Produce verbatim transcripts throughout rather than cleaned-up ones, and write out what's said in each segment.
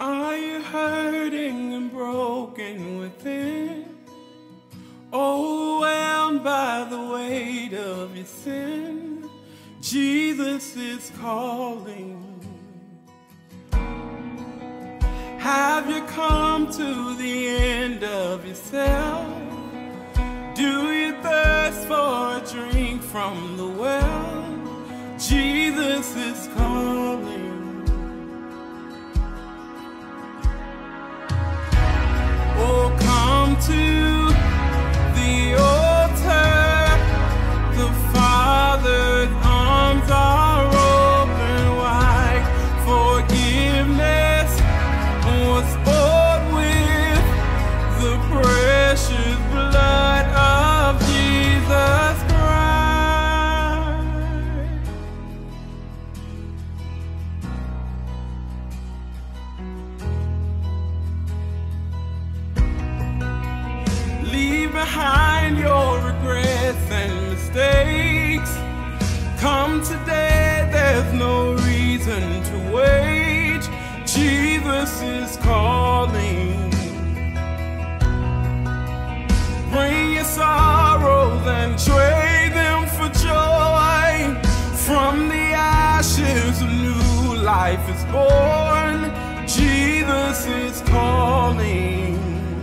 Are you hurting and broken within? Overwhelmed by the weight of your sin? Jesus is calling. Have you come to the end of yourself? Do you thirst for a drink from the well? Jesus is calling. Oh, come to the altar. The Father's arms are open wide. Forgiveness was bought with the precious blood of Jesus Christ. Leave behind your regrets and mistakes. Come today, there's no reason to wait. Jesus is calling. Bring your sorrows and trade them for joy. From the ashes a new life is born. Jesus is calling.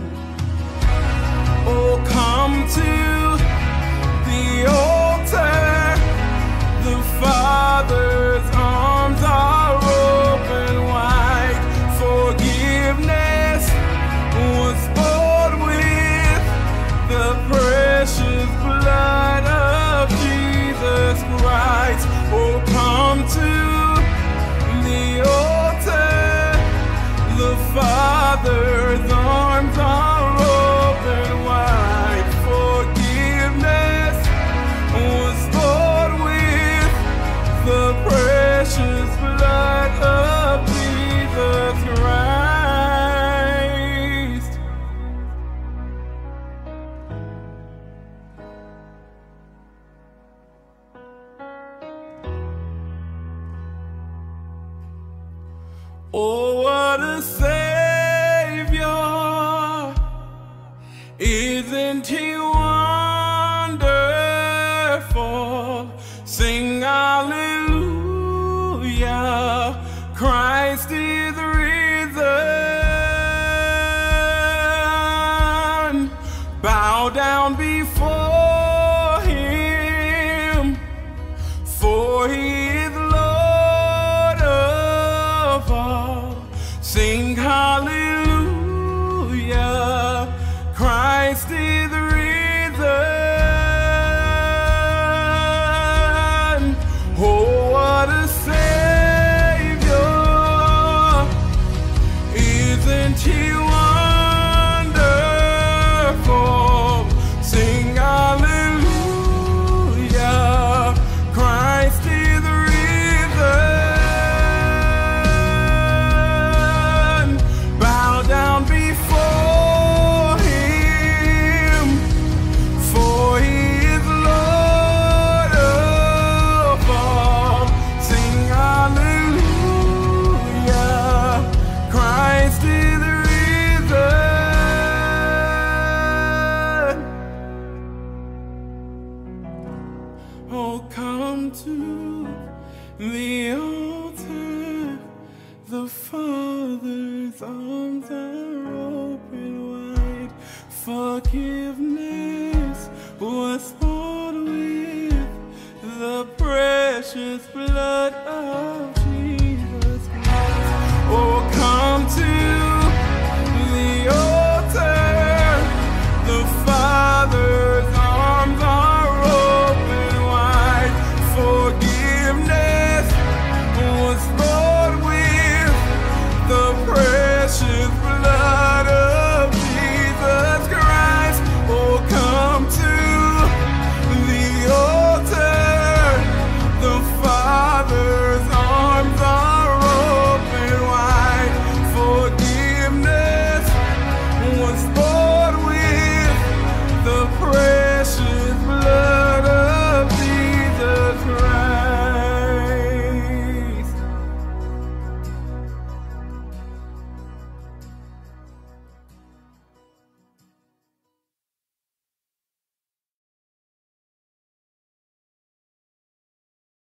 Oh, come to the altar. The Father's arms are open wide. Forgiveness was bought with the precious blood of Jesus Christ. Oh, come to the altar. The Father's arms are open wide. Forgiveness was bought with the precious blood of Jesus Christ. Oh, what a Savior! Isn't He wonderful? Sing hallelujah. Christ is risen. Bow down before Him, for He is Lord of all. Sing hallelujah. Christ is risen. Oh, what a Savior! Isn't He wonderful? Sing hallelujah. Christ is risen. Bow down before Him, for He is Lord of all. Sing hallelujah. Christ is risen. Oh, come to the altar. The Father's arms are open wide. Forgiveness was bought with the precious blood of